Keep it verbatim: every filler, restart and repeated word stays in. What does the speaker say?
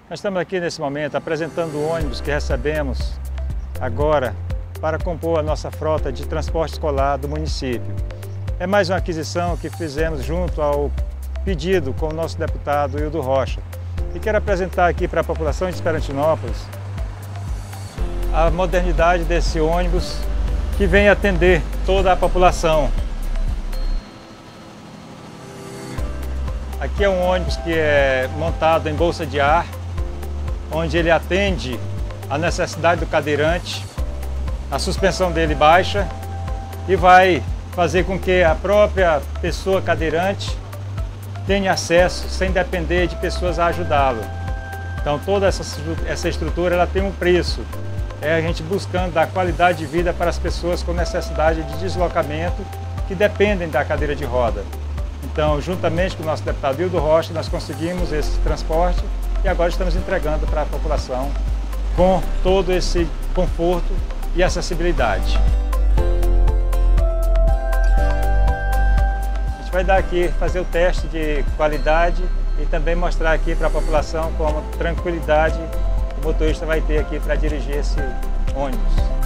Nós estamos aqui nesse momento apresentando o ônibus que recebemos agora para compor a nossa frota de transporte escolar do município. É mais uma aquisição que fizemos junto ao pedido com o nosso deputado Hildo Rocha. E quero apresentar aqui para a população de Esperantinópolis a modernidade desse ônibus que vem atender toda a população. Aqui é um ônibus que é montado em bolsa de ar, onde ele atende a necessidade do cadeirante, a suspensão dele baixa e vai fazer com que a própria pessoa cadeirante tenha acesso sem depender de pessoas a ajudá-lo. Então toda essa, essa estrutura ela tem um preço, é a gente buscando dar qualidade de vida para as pessoas com necessidade de deslocamento que dependem da cadeira de roda. Então, juntamente com o nosso deputado Hildo Rocha, nós conseguimos esse transporte e agora estamos entregando para a população com todo esse conforto e acessibilidade. A gente vai dar aqui, fazer o teste de qualidade e também mostrar aqui para a população como tranquilidade o motorista vai ter aqui para dirigir esse ônibus.